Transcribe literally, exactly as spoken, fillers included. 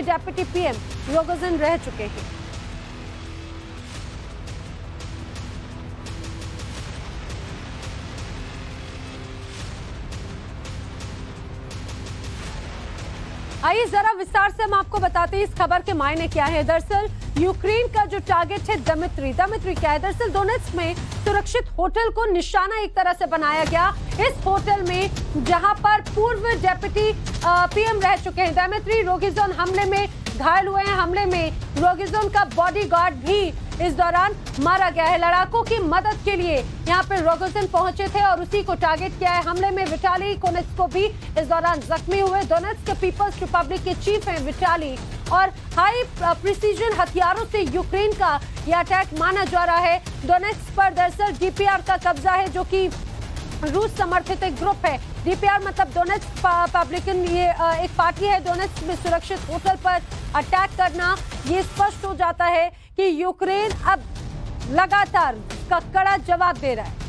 Deputy PM Rogozin रह चुके हैं। आइए जरा विस्तार से हम आपको बताते हैं इस खबर के मायने क्या है। दरअसल यूक्रेन का जो टारगेट है दमित्री दमित्री क्या है? दरअसल डोनेट्स्क में सुरक्षित होटल को निशाना एक तरह से बनाया गया। इस होटल में जहां पर पूर्व डेप्यूटी पीएम रह चुके हैं दमित्री रोगोजिन हमले में घायल हुए हैं। हमले में रोगोजिन का बॉडीगार्ड भी इस दौरान मारा गया है। लड़ाकों की मदद के लिए यहां पर रोगोजिन पहुंचे थे और उसी को टारगेट किया है। हमले में विटाली कोनेत्स्को भी इस दौरान जख्मी हुए। डोनेट्स्क पीपल्स रिपब्लिक के चीफ हैं विटाली और हाई प्रिसीजन हथियारों से यूक्रेन का यह अटैक माना जा रहा है। डोनेट्स्क पर दरअसल डीपीआर का कब्जा है जो कि रूस समर्थित एक ग्रुप है। डीपीआर मतलब डोनेट्स्क रिपब्लिकन, ये एक पार्टी है। डोनेट्स्क में सुरक्षित होटल पर अटैक करना, ये स्पष्ट हो जाता है कि यूक्रेन अब लगातार का कड़ा जवाब दे रहा है।